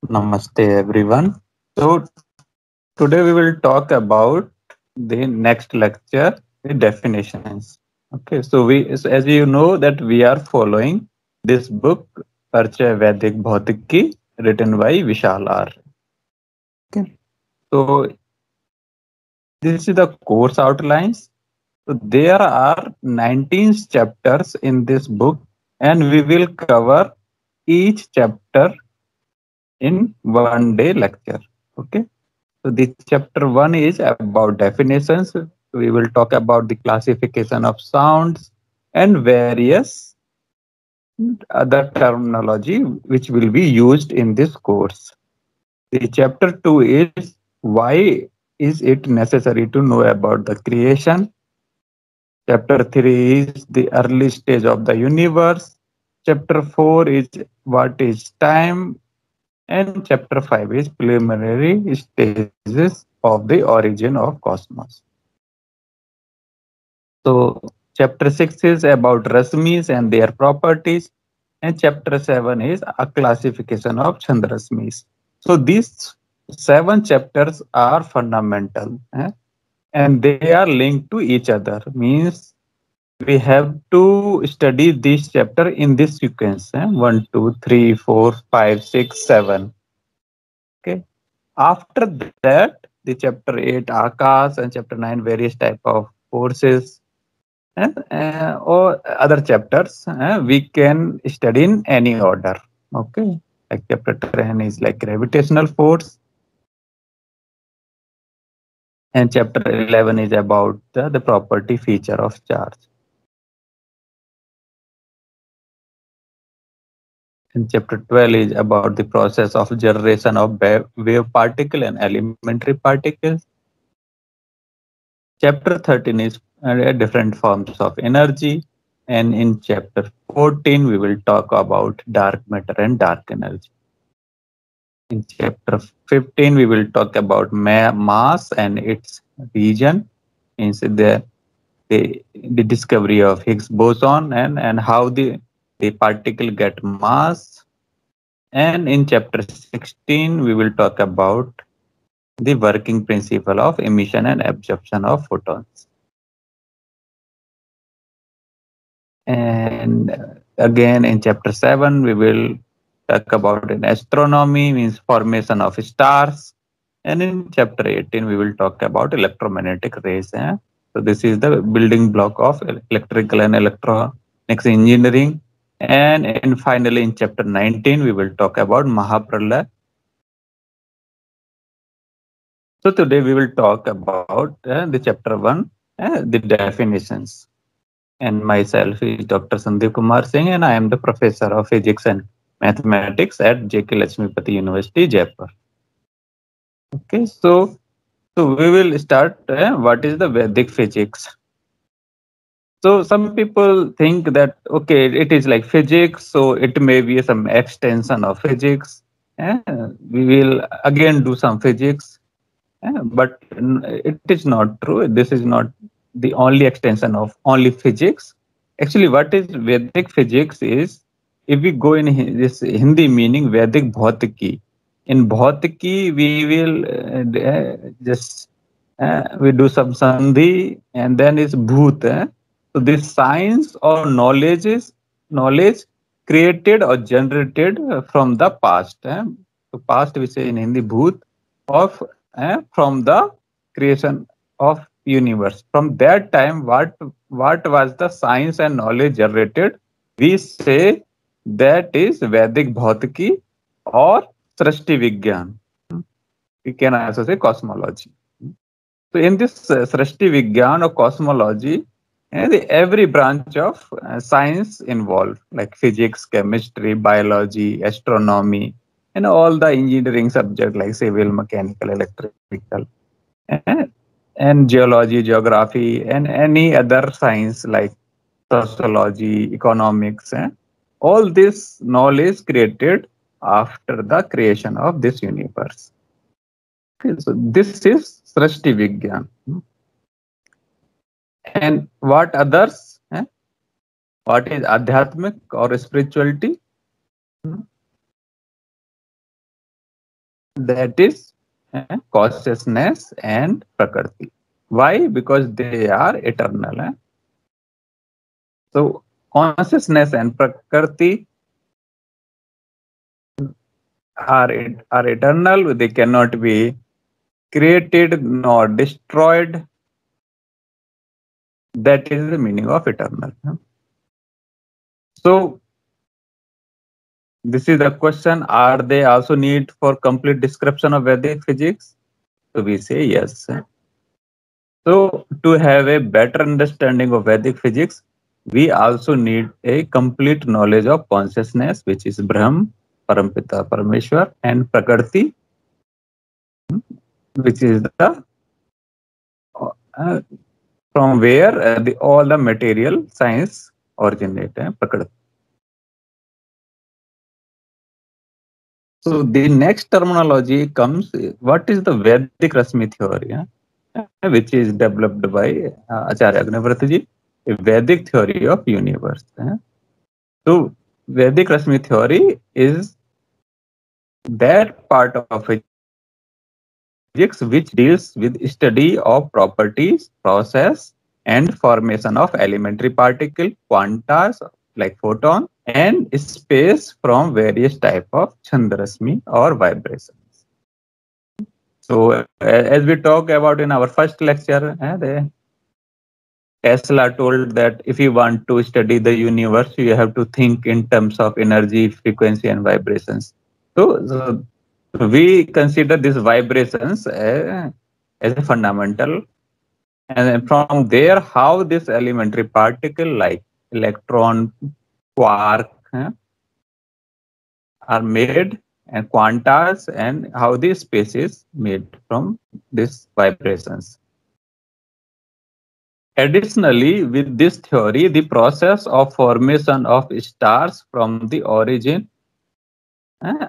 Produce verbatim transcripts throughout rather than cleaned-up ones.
Namaste everyone. So today we will talk about the next lecture, the definitions. Okay, so we as you know that we are following this book Parichay Vedic Bhautiki written by Vishal R. Okay. So this is the course outlines. So there are nineteen chapters in this book and we will cover each chapter in one day lecture. Okay. So the chapter one is about definitions. We will talk about the classification of sounds and various other terminology which will be used in this course. The chapter two is why is it necessary to know about the creation. Chapter three is the early stage of the universe. Chapter four is what is time, and chapter five is preliminary stages of the origin of cosmos. So chapter six is about Rasmis and their properties, and chapter seven is a classification of Chandrasmis. So these seven chapters are fundamental, eh, and they are linked to each other. Means we have to study this chapter in this sequence: eh, one, two, three, four, five, six, seven. Okay. After that, the chapter eight Akash and chapter nine various type of forces and uh, or other chapters uh, we can study in any order. Okay, like chapter ten is like gravitational force, and chapter eleven is about the, the property feature of charge, and chapter twelve is about the process of generation of wave particle and elementary particles. Chapter thirteen is uh, different forms of energy, and in chapter fourteen we will talk about dark matter and dark energy. In chapter fifteen, we will talk about ma- mass and its region, means the, the, the discovery of Higgs boson and, and how the, the particle get mass. And in chapter sixteen, we will talk about the working principle of emission and absorption of photons. And again, in chapter seven, we will talk about in astronomy, means formation of stars. And in chapter eighteen, we will talk about electromagnetic rays. Eh? So this is the building block of electrical and electronics engineering. And, and finally, in chapter nineteen, we will talk about Mahapralaya. So today we will talk about uh, the chapter one, uh, the definitions. And myself is Doctor Sandeep Kumar Singh, and I am the professor of physics and mathematics at J K Lakshmipati University, Jaipur. Okay, so so we will start. Uh, what is the Vedic physics? So some people think that okay, it is like physics, so it may be some extension of physics. Eh, we will again do some physics, eh, but it is not true. This is not the only extension of only physics. Actually, what is Vedic physics is, if we go in this Hindi meaning Vedic Bhautiki. In Bhautiki, we will uh, just uh, we do some sandhi, and then is bhoot. Eh? So this science or knowledge is knowledge created or generated from the past. Eh? So past we say in Hindi bhoot, of eh, from the creation of universe. From that time, what what was the science and knowledge generated? We say that is Vedic Bhautiki or Srishti Vigyan. We can also say cosmology. So in this uh, Srishti Vigyan or cosmology, eh, the, every branch of uh, science involved, like physics, chemistry, biology, astronomy, and all the engineering subject like civil, mechanical, electrical, eh, and geology, geography, and any other science like sociology, economics. Eh, all this knowledge created after the creation of this universe. Okay, so this is Srishti Vigyan. And what others? Eh? What is Adhyatmic or spirituality? that is uh, consciousness and prakriti. Why? Because they are eternal. Eh? So consciousness and prakriti are are eternal. They cannot be created nor destroyed. That is the meaning of eternal. So this is the question: are they also need for complete description of Vedic physics? So we say yes. So to have a better understanding of Vedic physics, we also need a complete knowledge of consciousness, which is Brahm, Parampita, Parameshwar, and Prakriti, which is the uh, from where uh, the, all the material science originate. Uh, Prakriti. So the next terminology comes, what is the Vedic Rasmi theory, uh, which is developed by uh, Acharya Agnivrata ji, a Vedic theory of universe. Uh. So Vedic Rasmi theory is that part of physics which deals with study of properties, process, and formation of elementary particle, quantas like photon, and space from various type of chandrasmi or vibrations. So uh, as we talked about in our first lecture, uh, the Tesla told that if you want to study the universe, you have to think in terms of energy, frequency, and vibrations. So, so we consider these vibrations uh, as a fundamental, and then from there, how this elementary particle like electron, quark uh, are made, and quantas, and how this space is made from these vibrations. Additionally, with this theory, the process of formation of stars from the origin uh,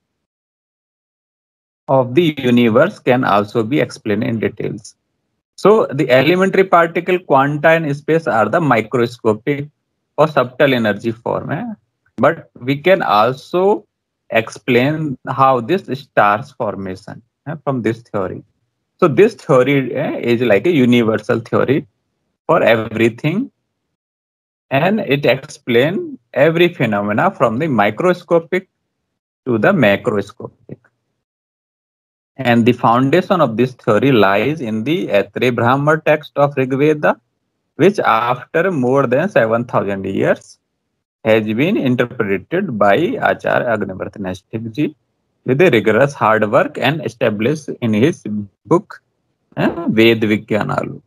of the universe can also be explained in details. So the elementary particle, quanta, and space are the microscopic or subtle energy form. Eh? But we can also explain how this stars formation eh, from this theory. So this theory eh, is like a universal theory for everything, and it explains every phenomena from the microscopic to the macroscopic. And the foundation of this theory lies in the Aitreya Brahma text of Rig Veda, which after more than seven thousand years has been interpreted by Acharya Agnivrata Naistik ji with a rigorous hard work and established in his book eh, Ved Vigyanalok.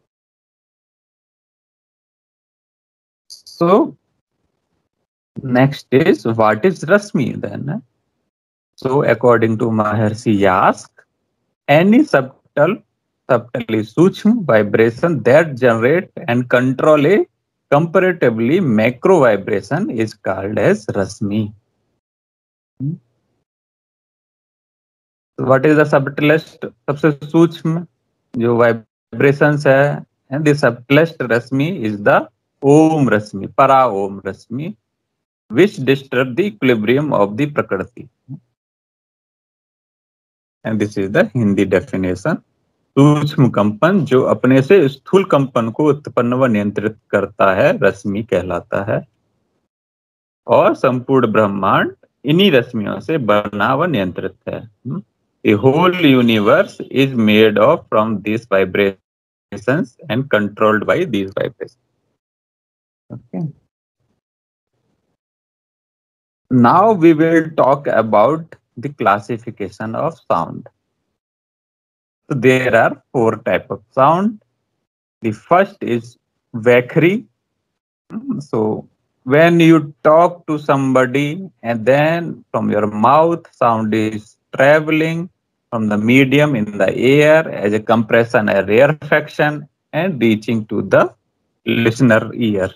So next is, what is Rasmi then? So according to Maharshi Yask, any subtle, subtly Suchma vibration that generate and control a comparatively macro vibration is called as Rasmi. So what is the subtlest, सबसे सूक्ष्म जो vibrations है, and the subtlest Rasmi is the Om Rasmi, Para Om Rasmi, which disturb the equilibrium of the Prakriti. And this is the Hindi definition. सूक्ष्म कंपन जो अपने से स्थूल कंपन को उत्पन्न व नियंत्रित करता है, रश्मि कहलाता है, और संपूर्ण ब्रह्मांड इन्हीं रश्मियों से बना व नियंत्रित है. The whole universe is made of from these vibrations and controlled by these vibrations. Okay. Now we will talk about the classification of sound. So there are four types of sound. The first is Vakhri. So when you talk to somebody and then from your mouth sound is traveling from the medium in the air as a compression and rarefaction and reaching to the listener ear.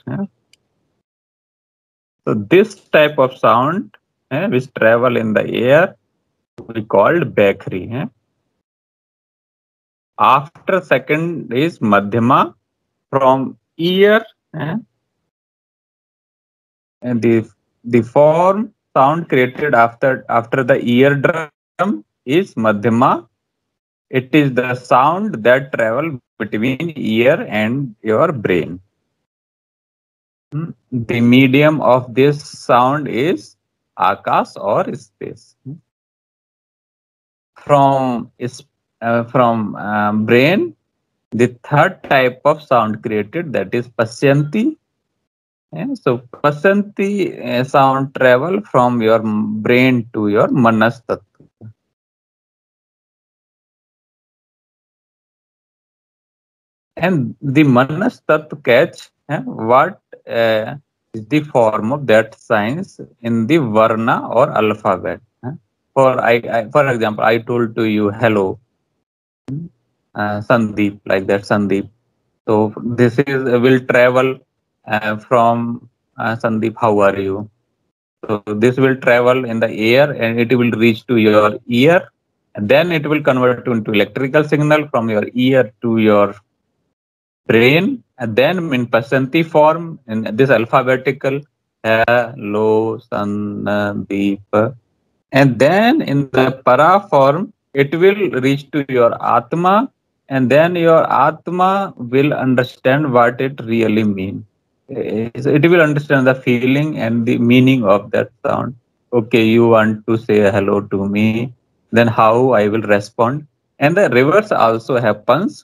So this type of sound eh, which travel in the air we called Vakhri. Eh. After second is Madhyama, from ear eh, and the the form sound created after after the eardrum is madhyama. It is the sound that travel between ear and your brain. The medium of this sound is akas or space. From uh, from uh, brain, the third type of sound created, that is pasyanti. Yeah, so pasyanti uh, sound travel from your brain to your manas tattva. And the manas tattva catch uh, what uh, is the form of that science in the varna or alphabet. Uh, for I, I for example, I told to you hello, uh, Sandeep, like that Sandeep. So this is will travel uh, from uh, Sandeep. How are you? So this will travel in the air and it will reach to your ear, and then it will convert to into electrical signal from your ear to your brain, and then in Pasanti form, in this alphabetical hello Sandeep, and then in the para form, it will reach to your Atma, and then your Atma will understand what it really means. It will understand the feeling and the meaning of that sound. Okay, you want to say hello to me, then how I will respond. And the reverse also happens.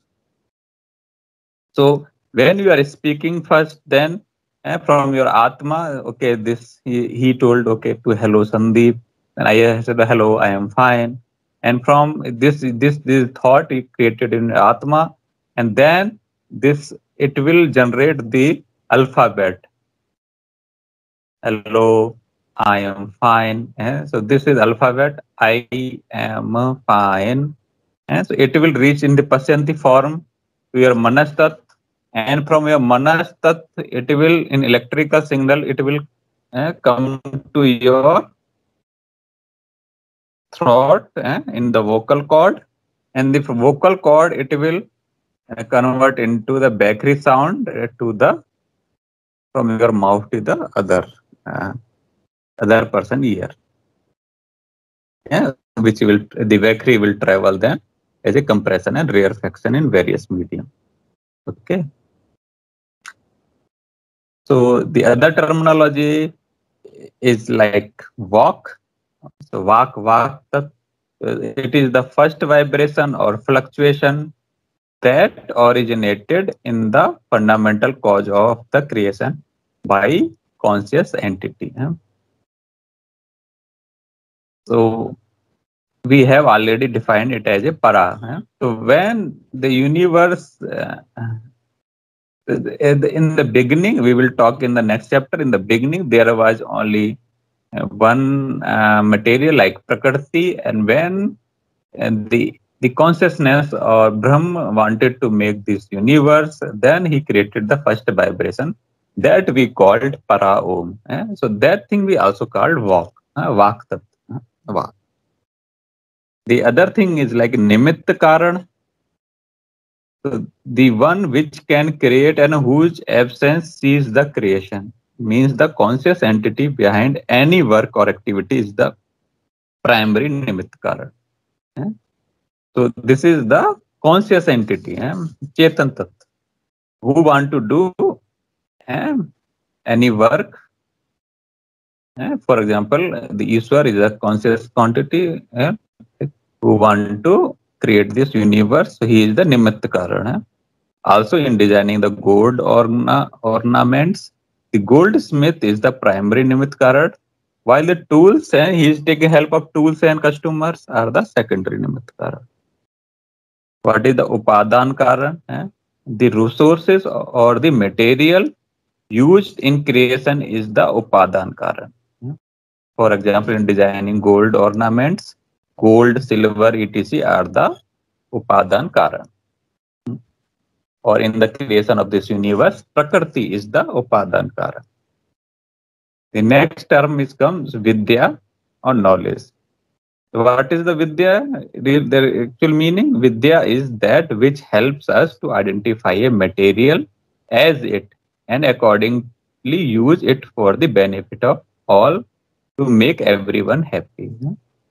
So when you are speaking first, then eh, from your Atma, okay, this he, he told, okay, to hello Sandeep, and I said hello, I am fine. And from this this this thought he created in Atma, and then this it will generate the alphabet. Hello, I am fine. Eh? So this is alphabet. I am fine. Eh? So it will reach in the Pasyanti form to your Manastat, and from your Manastat, it will in electrical signal, it will eh, come to your throat eh, in the vocal cord, and the vocal cord it will uh, convert into the bakery sound uh, to the from your mouth to the other uh, other person ear. Yeah, which will the bakery will travel then as a compression and rarefaction in various medium. Okay. So the other terminology is like walk. So walk, walk. It is the first vibration or fluctuation that originated in the fundamental cause of the creation by conscious entity. So we have already defined it as a para. So when the universe, uh, in the beginning, we will talk in the next chapter, in the beginning, there was only one uh, material like Prakriti, and when and the the consciousness or Brahma wanted to make this universe, then he created the first vibration that we called para om. Eh? So that thing we also called vak, uh, vak tat, uh, vak. The other thing is like nimitta karan. So the one which can create and whose absence sees the creation, means the conscious entity behind any work or activity is the primary nimitta karan. Eh? So this is the conscious entity, eh? Chetan Tat, who want to do eh, any work. Eh? For example, the Ishwar is a conscious quantity eh, who want to create this universe. So he is the Nimitta Karan. Eh? Also in designing the gold orna ornaments, the goldsmith is the primary Nimitta Karan, while the tools, eh, he is taking help of tools and customers are the secondary Nimitta Karan. What is the Upadan Karan? Eh? The resources or the material used in creation is the Upadan Karan. For example, in designing gold ornaments, gold, silver, et cetera are the Upadan Karan. Or in the creation of this universe, Prakriti is the Upadan Karan. The next term is comes Vidya or knowledge. What is the Vidya? The actual meaning? Vidya is that which helps us to identify a material as it and accordingly use it for the benefit of all to make everyone happy.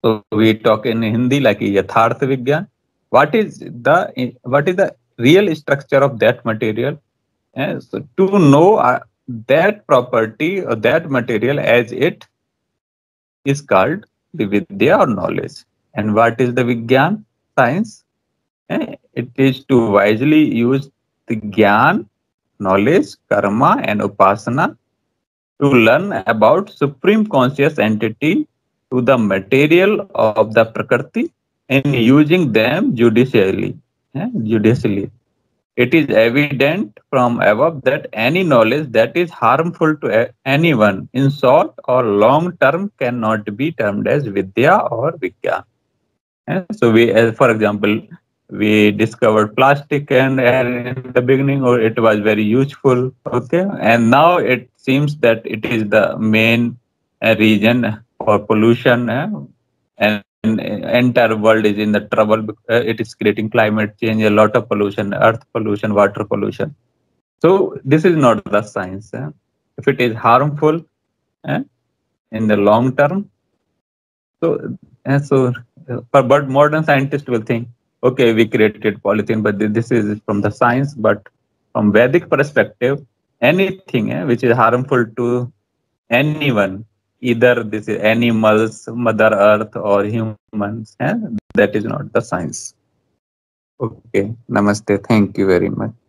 So we talk in Hindi like Yatharth Vigyan. What is the what is the real structure of that material? Eh, so to know uh, that property or that material as it is called the Vidya or knowledge. And what is the Vigyan? Science. Eh, it is to wisely use the Gyan, knowledge, karma, and upasana to learn about supreme conscious entity to the material of the Prakriti and using them judicially. eh, judicially. It is evident from above that any knowledge that is harmful to a- anyone in short or long term cannot be termed as Vidya or Vigyan. Eh, So we, as for example, we discovered plastic and, and in the beginning, or it was very useful. Okay, and now it seems that it is the main uh, region for pollution, eh, and entire world is in the trouble. bec- Uh, it is creating climate change, a lot of pollution, earth pollution, water pollution. So this is not the science. eh. If it is harmful eh, in the long term, so, and so, uh, but but modern scientists will think, okay, we created polythene, but thi- this is from the science. But from Vedic perspective, anything eh, which is harmful to anyone, either this is animals, Mother Earth, or humans, eh, that is not the science. Okay, namaste. Thank you very much.